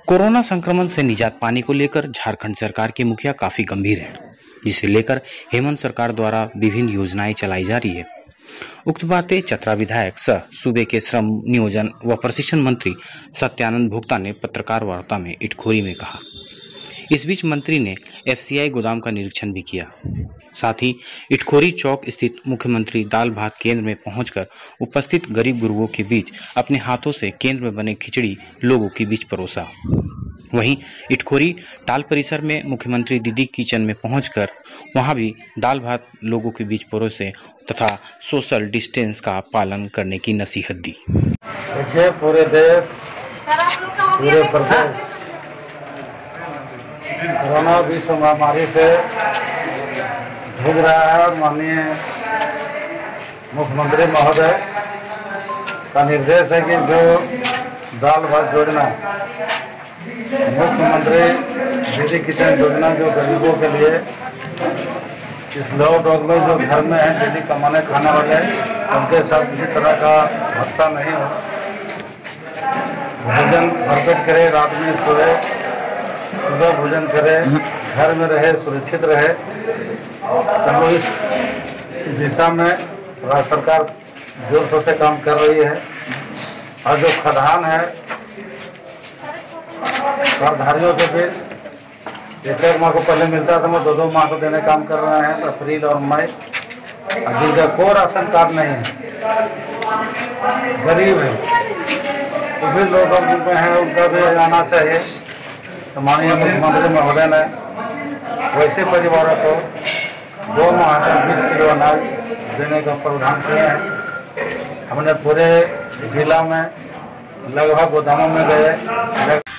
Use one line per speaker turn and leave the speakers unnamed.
Corona संक्रमण से निजात पाने को लेकर झारखंड सरकार के मुखिया काफी गंभीर हैं, जिसे लेकर हेमंत सरकार द्वारा विभिन्न योजनाएं चलाई जा रही है। उक्त बातें चतरा विधायक सह सूबे के श्रम, नियोजन व प्रशिक्षण मंत्री सत्यानंद भोक्ता ने पत्रकार वार्ता में इटखोरी में कहा। इस बीच मंत्री ने एफसीआई गोदाम का निरीक्षण भी किया। साथ ही इटखोरी चौक स्थित मुख्यमंत्री दाल भात केंद्र में पहुंचकर उपस्थित गरीब गुरुओं के बीच अपने हाथों से केंद्र में बने खिचड़ी लोगों के बीच परोसा। वहीं इटखोरी टाल परिसर में मुख्यमंत्री दीदी किचन में पहुंचकर वहां भी दाल भात लोगों के बीच परोसे तथा सोशल डिस्टेंस का पालन करने की नसीहत दी।
देखिए, पूरे देश, पूरे प्रदेश कोरोना विश्व महामारी से जूझ रहा है और माननीय मुख्यमंत्री महोदय का निर्देश है कि जो दाल भात योजना, मुख्यमंत्री दीदी किचन योजना, जो गरीबों के लिए इस लॉकडाउन में जो घर में है दीदी कमाने खाने वाले, उनके साथ किसी तरह का हादसा नहीं हो, भोजन भरपेट करे, रात में सोए, सुबह भोजन करे, घर में रहे, सुरक्षित रहे। तो इस दिशा में राज्य सरकार जोर शोर से काम कर रही है। और जो खदान है करधारियों के बीच एक माह को पहले मिलता था, वो 2-2 माह को देने काम कर रहे हैं, अप्रैल और मई। जिनका कोई राशन कार्ड नहीं है, गरीब है, वो भी लोग में हैं, उनका भी आना चाहिए। तो माननीय मुख्यमंत्री महोदय ने वैसे परिवारों को 2 माह तक 20 किलो अनाज देने का प्रावधान किया है। हमने पूरे जिला में लगभग गोदामों में गए।